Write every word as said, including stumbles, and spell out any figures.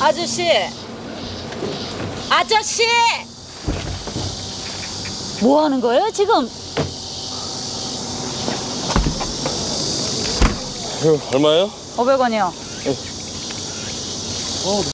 아저씨! 아저씨! 뭐 하는 거예요, 지금? 이거 얼마예요? 오백 원이요. 어,